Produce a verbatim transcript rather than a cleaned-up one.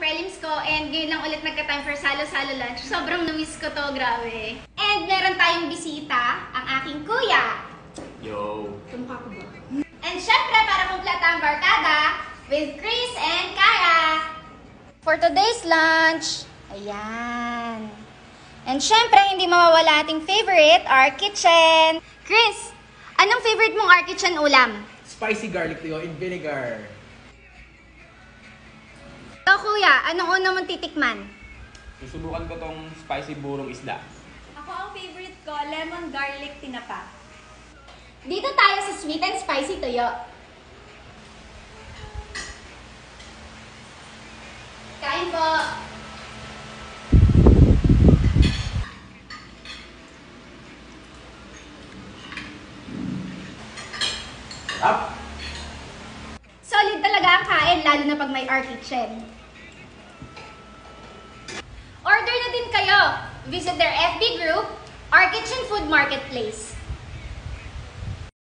prelims ko and ngayon lang ulit nagka-time for salo-salo lunch. Sobrang na-miss ko to, grabe. And meron tayong bisita, ang aking kuya. Yo! Tumukha ko ba? And syempre, para kumpleta ang barkada, with Chris and Kara. For today's lunch, ayan. And syempre, hindi mawawala ating favorite, our kitchen. Chris, anong favorite mong our kitchen ulam? Spicy garlic toyo in vinegar. Ikaw, kuya, anong una mong titikman? Susubukan ko tong spicy burong isda. Ako ang favorite ko, lemon garlic tinapa. Dito tayo sa sweet and spicy tuyo. Kain po! Up! Solid talaga ang kain, lalo na pag may our kitchen. Order na din kayo! Visit their F B group, Our Kitchen Food Marketplace.